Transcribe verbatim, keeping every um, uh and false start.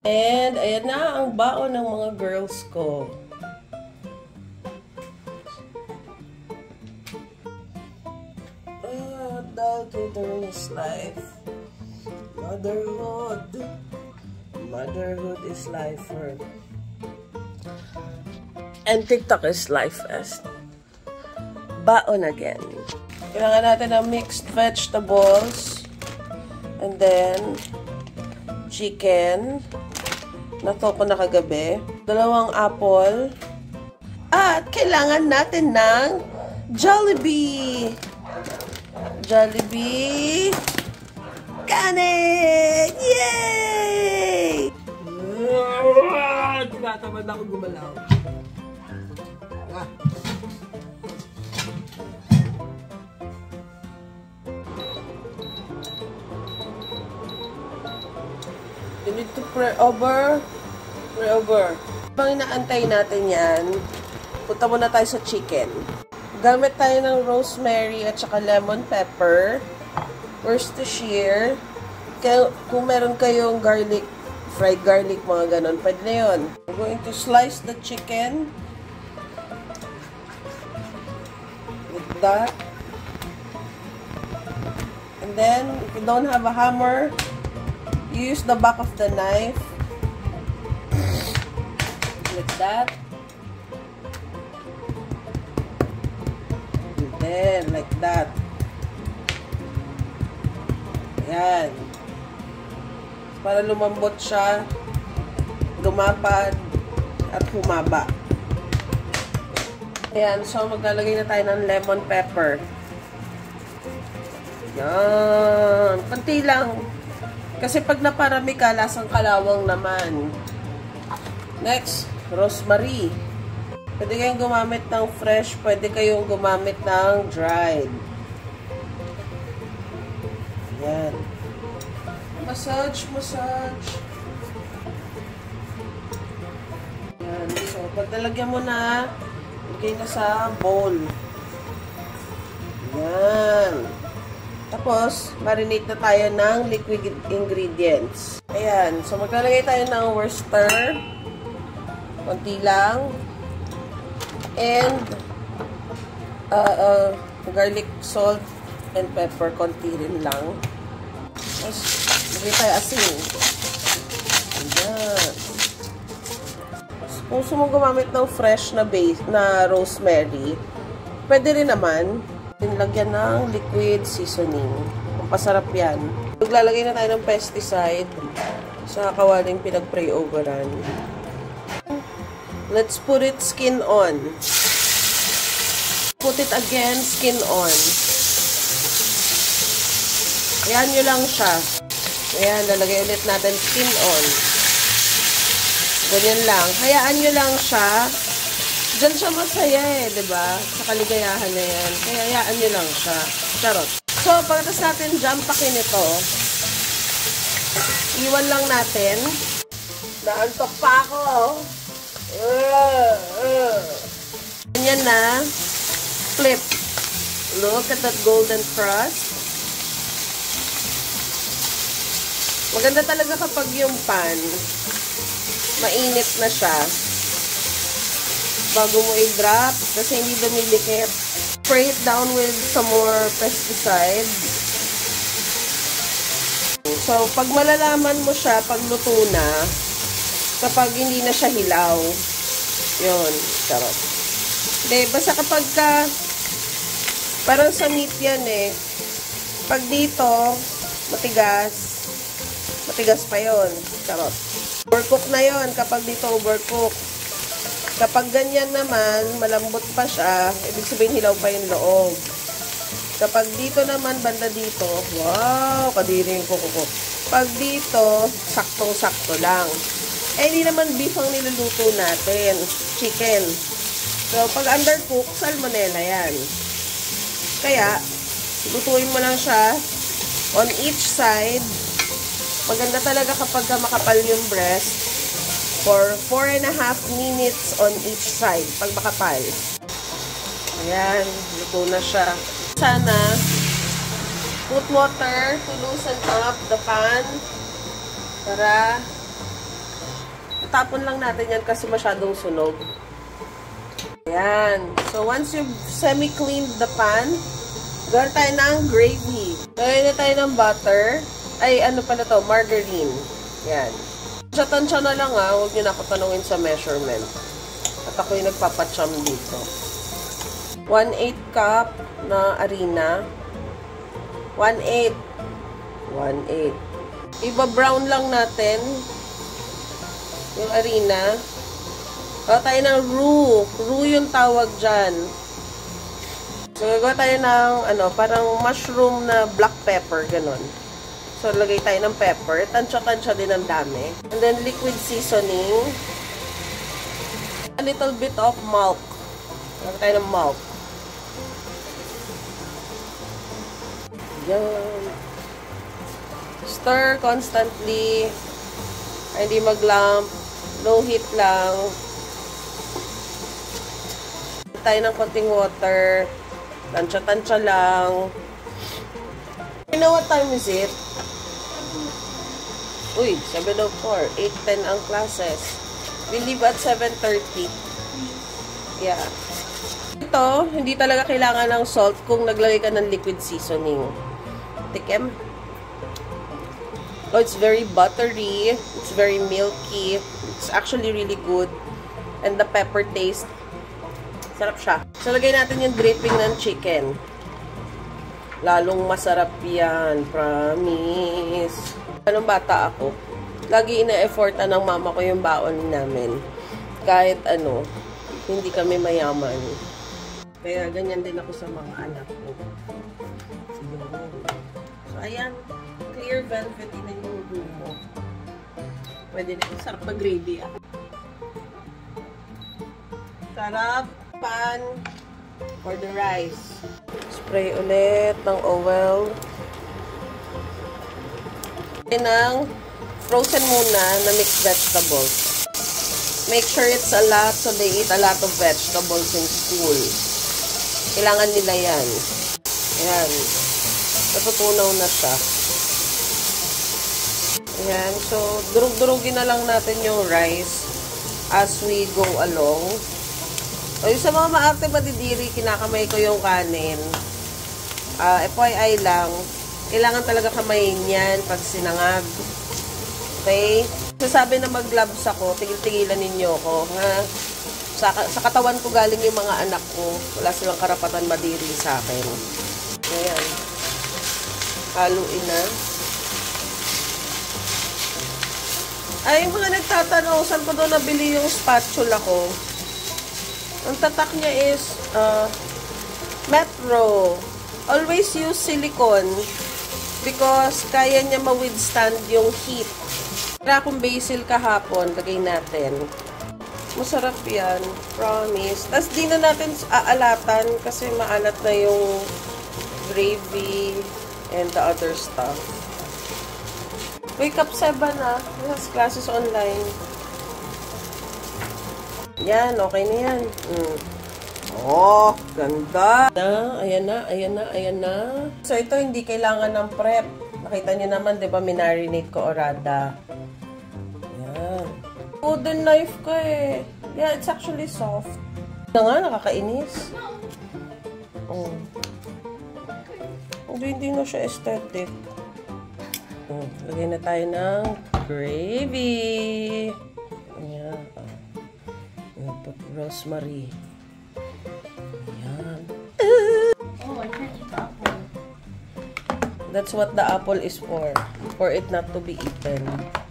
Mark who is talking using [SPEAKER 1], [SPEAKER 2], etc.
[SPEAKER 1] And ayan na ang baon ng mga girls ko. Ah, adulting is life. Motherhood. Motherhood is life. And TikTok is life as baon again. Kailangan natin ng mixed vegetables. And then, chicken. Nato ko na kagabi. Dalawang apple. At kailangan natin ng Jollibee. Jollibee. Kanin! Yay! Tinatamad ako gumalaw. Ah. You need to pray over. Pray over. Habang inaantay natin yan, punta muna tayo sa chicken. Gamit tayo ng rosemary at saka lemon pepper. Worcestershire. Kaya, kung meron kayong garlic, fried garlic, mga ganon, pwede na yun. We're going to slice the chicken. Like that. And then, if you don't have a hammer, use the back of the knife. Like that. And then, like that. Ayan. Para lumambot siya, lumapad, at humaba. Ayan. So, maglalagay na tayo ng lemon pepper. Ayan. Kunti lang. Kasi pag naparami ka, lasang kalawang naman. Next, rosemary. Pwede kayong gumamit ng fresh, pwede kayong gumamit ng dried. Yan. Massage, massage. Yan. So, pag nalagyan mo na, lagay na sa bowl. Yan. Tapos, marinate na tayo ng liquid ingredients. Ayan. So, maglalagay tayo ng Worcester. Konti lang. And, uh, uh, garlic, salt, and pepper. Konti rin lang. Tapos, lagay tayo asin. Ayan. Kung gusto mo gumamit ng fresh na base, na rosemary, pwede rin naman. Lagyan ng liquid seasoning. Pampasarap yan. Maglalagay na tayo ng pesticide sa kawaling pinag-pray overan. Let's put it skin on. Put it again, skin on. Ayan nyo lang siya. Ayan, lalagay ulit natin skin on. Ganyan lang. Hayaan nyo lang siya. Diyan siya masaya eh, diba? Sa kaligayahan na yan. Kaya hayaan nyo lang siya. Charot. So, pagkatas natin jampakin ito, iwan lang natin. Naantok pa ako. Uh, uh. Ganyan na. Flip. Look at that golden crust. Maganda talaga kapag yung pan, mainit na siya. Bago mo i-drop, kasi hindi dumidikit. Spray it down with some more pesticide. So, pag malalaman mo siya, pag luto na, kapag hindi na siya hilaw, yun, charot. Hindi, basta kapag ka, parang sa meat yan eh, pag dito, matigas, matigas pa yun, charot. Overcook na yun, kapag dito overcook. Kapag ganyan naman, malambot pa siya, ibig sabihin hilaw pa yung loob. Kapag dito naman, banda dito, wow, kadiri yung kuko ko. Pag dito, saktong-sakto lang. Eh, hindi naman beef ang niluluto natin, chicken. So, pag undercook, salmonella yan. Kaya, lutuin mo lang siya on each side. Maganda talaga kapag makapal yung breast. For four and a half minutes on each side, pag makapal. Ayan, luto na siya. Sana, put water to loosen up the pan para Itatapon lang natin yan kasi masyadong sunog. Ayan. So, once you've semi-cleaned the pan, gawin tayo ng gravy. Gawin na tayo ng butter. Ay, ano pala to? Margarine. Yan. Tansya-tansya na lang ha. Huwag nyo na ako tanungin sa measurement. At ako yung nagpapacham dito. one eighth cup na harina. one eighth. one eighth. Iba-brown lang natin yung harina. Gawa tayo ng roux. Roux yung tawag dyan. So, gagawa tayo ng, ano, parang mushroom na black pepper, ganun. So, lagay tayo ng pepper. Tansya-tansya din ang dami. And then, liquid seasoning. A little bit of milk. Lagay tayo ng milk. Yan. Stir constantly. Hindi mag-lump. Low heat lang. Tayo ng konting water. Tansya-tansya lang. You know what time is it? Uy, seven oh four. eight ten ang classes. We leave at seven thirty. Yeah. Ito, hindi talaga kailangan ng salt kung naglagay ka ng liquid seasoning. Tikim. Oh, it's very buttery. It's very milky. It's actually really good. And the pepper taste, sarap siya. So, lagay natin yung dripping ng chicken. Lalong masarap yan. Promise. Anong bata ako, lagi ina-effortan ng mama ko yung baon namin. Kahit ano, hindi kami mayaman. Kaya ganyan din ako sa mga anak ko. So, ayan. Clear velvet na yung gumo. Pwede na yung sarap na gravy ah. Sarap. Pan for the rice. Spray ulit ng oil. Ng frozen muna na mixed vegetables. Make sure it's a lot so they eat a lot of vegetables in school. Kailangan nila yan. Ayan. Natutunaw na siya. Ayan. So, durug-durugin na lang natin yung rice as we go along. So, yung sa mga maarte madidiri, kinakamay ko yung kanin. Uh, F Y I lang, kailangan talaga kamayin yan pag sinangag. Okay? So, sabi na mag-gloves ako, tigil-tigilan ninyo ko. Ha? Sa, sa katawan ko galing yung mga anak ko. Wala silang karapatan madiri sa akin. Ayan. Haluin na. Ay, yung mga nagtatanong, saan ko doon nabili yung spatula ko? Ang tatak niya is uh, Metro. Always use silicone because kaya niya ma-withstand yung heat. Kaya kung basil kahapon, lagay natin. Masarap yan. Promise. Tapos di na natin aalatan kasi maalat na yung gravy and the other stuff. Wake up seven ah. This classes online. Yan, okay na yan. Mm. Oh, ganda. Na, ayan na, ayan na, ayan na. So, ito hindi kailangan ng prep. Nakita niyo naman, di ba, minarinate ko orada. Yan. Wooden knife ko eh. Yeah, it's actually soft. Na nga, nakakainis. Oh. Hindi, hindi na siya aesthetic. Oh, lagyan na tayo ng gravy. Ayan. Oh. Put rosemary. Ayan.
[SPEAKER 2] Oh, I can't eat the apple.
[SPEAKER 1] That's what the apple is for. For it not to be eaten.